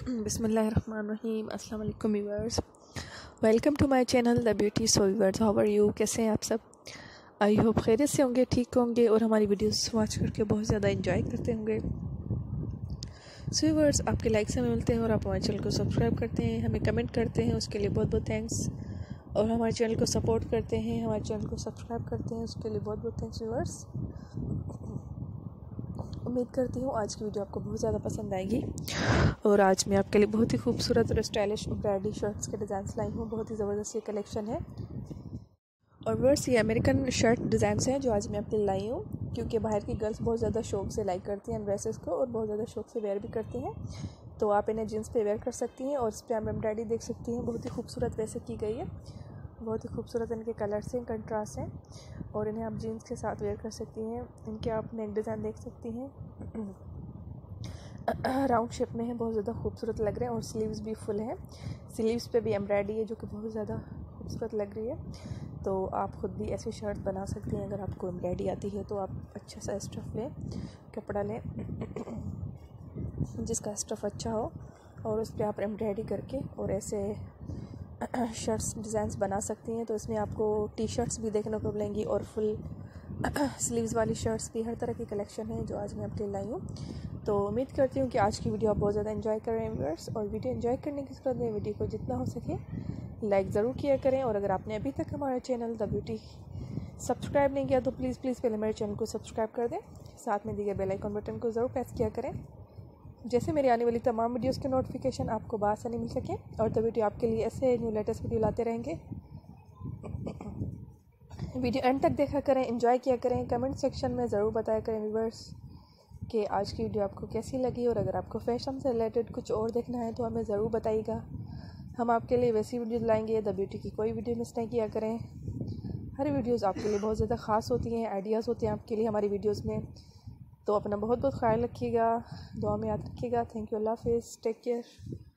बिस्मिल्लाहिर्रहमानिर्रहीम। अस्सलाम वालेकुम viewers, welcome to my channel the beauty so viewers, how are you? कैसे हैं आप सब? आई होप खैरियत से होंगे, ठीक होंगे और हमारी वीडियोस वॉच करके बहुत ज़्यादा एंजॉय करते होंगे। सो व्यूअर्स, आपके लाइक से हमें मिलते हैं और आप हमारे चैनल को सब्सक्राइब करते हैं, हमें कमेंट करते हैं, उसके लिए बहुत बहुत थैंक्स। और हमारे चैनल को सपोर्ट करते हैं, हमारे चैनल को सब्सक्राइब करते हैं, उसके लिए बहुत बहुत थैंक्स व्यूअर्स। उम्मीद करती हूँ आज की वीडियो आपको बहुत ज़्यादा पसंद आएगी। और आज मैं आपके लिए बहुत ही खूबसूरत और स्टाइलिश एम्ब्रॉयडरी शर्ट्स के डिज़ाइन लाई हूँ। बहुत ही ज़बरदस्त ये कलेक्शन है। और वर्स ये अमेरिकन शर्ट डिज़ाइंस हैं जो आज मैं आपके लिए लाई हूँ, क्योंकि बाहर की गर्ल्स बहुत ज़्यादा शौक से लाइक करती हैं ड्रेसेस को और बहुत ज़्यादा शौक से वेयर भी करती हैं। तो आप इन्हें जीन्स पे वेयर कर सकती हैं और इस पर आप एम्ब्रॉयडरी देख सकती हैं। बहुत ही खूबसूरत वैसे की गई है, बहुत ही खूबसूरत इनके कलर्स हैं, कंट्रास्ट हैं और इन्हें आप जीन्स के साथ वेयर कर सकती हैं। इनके आप नेक डिज़ाइन देख सकती हैं, राउंड शेप में है, बहुत ज़्यादा खूबसूरत लग रहे हैं। और स्लीव्स भी फुल है, स्लीव्स पे भी एम्ब्रॉयडरी है जो कि बहुत ज़्यादा खूबसूरत लग रही है। तो आप ख़ुद भी ऐसी शर्ट बना सकती हैं। अगर आपको एम्ब्रॉयडरी आती है तो आप अच्छा सा स्टफ़ लें, कपड़ा लें जिसका स्टफ़ अच्छा हो और उस पर आप एम्ब्रॉयडरी करके और ऐसे शर्ट्स डिज़ाइंस बना सकती हैं। तो इसमें आपको टी शर्ट्स भी देखने को मिलेंगी और फुल स्लीव्स वाली शर्ट्स भी, हर तरह की कलेक्शन है जो आज मैं आपके लिए लाई हूँ। तो उम्मीद करती हूँ कि आज की वीडियो आप बहुत ज़्यादा एंजॉय कर रहे हैं व्यूअर्स। और वीडियो एंजॉय करने के साथ में वीडियो को जितना हो सके लाइक ज़रूर किया करें। और अगर आपने अभी तक हमारा चैनल द ब्यूटी सब्सक्राइब नहीं किया तो प्लीज़ पहले मेरे चैनल को सब्सक्राइब कर दें, साथ में दिए गए बेल आइकन बटन को ज़रूर प्रेस किया करें, जैसे मेरी आने वाली तमाम वीडियोस के नोटिफिकेशन आपको बआसानी मिल सके। और द ब्यूटी आपके लिए ऐसे न्यू लेटेस्ट वीडियो लाते रहेंगे। वीडियो एंड तक देखा करें, एंजॉय किया करें। कमेंट सेक्शन में ज़रूर बताया करें व्यूअर्स कि आज की वीडियो आपको कैसी लगी। और अगर आपको फैशन से रिलेटेड कुछ और देखना है तो हमें ज़रूर बताइएगा, हम आपके लिए वैसी वीडियो लाएंगे। द ब्यूटी की कोई वीडियो मिस नहीं किया करें, हर वीडियोज़ आपके लिए बहुत ज़्यादा ख़ास होती हैं, आइडियाज़ होते हैं आपके लिए हमारी वीडियोज़ में। तो अपना बहुत बहुत ख्याल रखिएगा, दुआ में याद रखिएगा। थैंक यू, अल्लाह हाफ़िज़, टेक केयर।